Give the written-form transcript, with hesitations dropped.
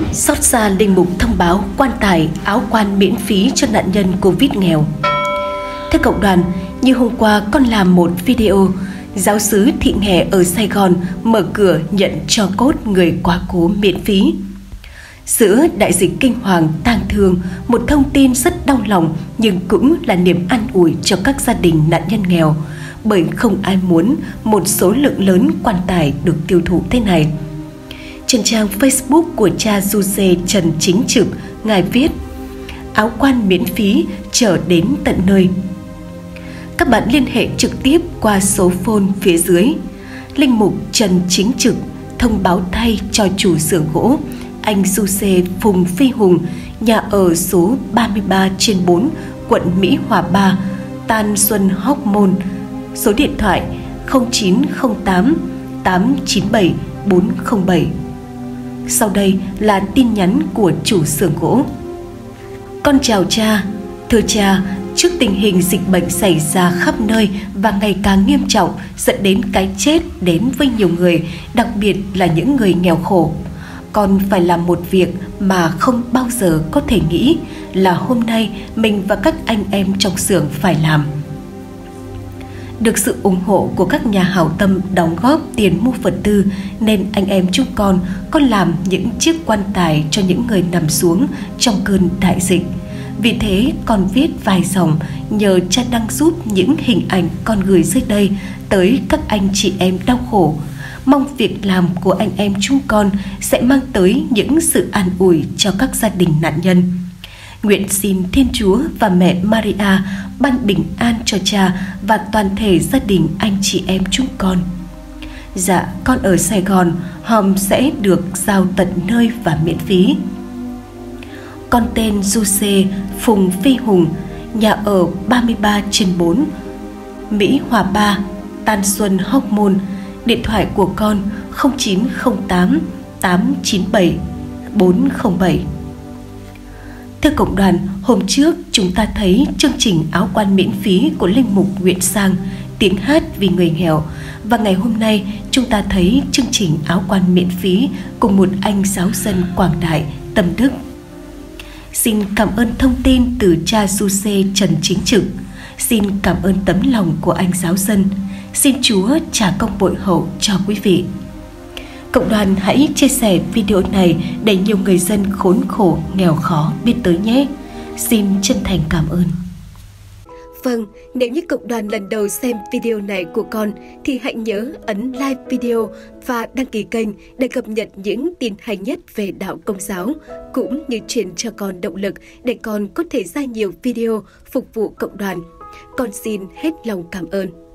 Xót xa linh mục thông báo quan tài áo quan miễn phí cho nạn nhân Covid nghèo. Theo cộng đoàn, như hôm qua con làm một video, giáo xứ Thị Nghè ở Sài Gòn mở cửa nhận tro cốt người quá cố miễn phí. Giữa đại dịch kinh hoàng tang thương, một thông tin rất đau lòng nhưng cũng là niềm an ủi cho các gia đình nạn nhân nghèo, bởi không ai muốn một số lượng lớn quan tài được tiêu thụ thế này. Trên trang Facebook của cha Giuse Trần Chính Trực, ngài viết: áo quan miễn phí chở đến tận nơi. Các bạn liên hệ trực tiếp qua số phone phía dưới. Linh mục Trần Chính Trực thông báo thay cho chủ xưởng gỗ anh Giuse Phùng Phi Hùng, nhà ở số 33/4, quận Mỹ Hòa 3, Tan Xuân Hóc Môn, số điện thoại 0908 897 407. Sau đây là tin nhắn của chủ xưởng gỗ. Con chào cha. Thưa cha, trước tình hình dịch bệnh xảy ra khắp nơi và ngày càng nghiêm trọng dẫn đến cái chết đến với nhiều người, đặc biệt là những người nghèo khổ, con phải làm một việc mà không bao giờ có thể nghĩ là hôm nay mình và các anh em trong xưởng phải làm. Được sự ủng hộ của các nhà hảo tâm đóng góp tiền mua vật tư nên anh em chúng con làm những chiếc quan tài cho những người nằm xuống trong cơn đại dịch. Vì thế con viết vài dòng nhờ cha đăng giúp những hình ảnh con gửi dưới đây tới các anh chị em đau khổ. Mong việc làm của anh em chúng con sẽ mang tới những sự an ủi cho các gia đình nạn nhân. Nguyện xin Thiên Chúa và mẹ Maria ban bình an cho cha và toàn thể gia đình anh chị em chúng con. Dạ, con ở Sài Gòn, hòm sẽ được giao tận nơi và miễn phí. Con tên Giuse Phùng Phi Hùng, nhà ở 33/4, Mỹ Hòa 3, Tan Xuân Hóc Môn. Điện thoại của con 0908 897 407. Thưa cộng đoàn, hôm trước chúng ta thấy chương trình áo quan miễn phí của Linh mục Nguyễn Sang, tiếng hát vì người nghèo, và ngày hôm nay chúng ta thấy chương trình áo quan miễn phí cùng một anh giáo dân quảng đại tâm đức. Xin cảm ơn thông tin từ cha Giuse Trần Chính Trực. Xin cảm ơn tấm lòng của anh giáo dân. Xin Chúa trả công bội hậu cho quý vị. Cộng đoàn hãy chia sẻ video này để nhiều người dân khốn khổ, nghèo khó biết tới nhé. Xin chân thành cảm ơn. Vâng, nếu như cộng đoàn lần đầu xem video này của con thì hãy nhớ ấn like video và đăng ký kênh để cập nhật những tin hay nhất về đạo Công giáo, cũng như truyền cho con động lực để con có thể ra nhiều video phục vụ cộng đoàn. Con xin hết lòng cảm ơn.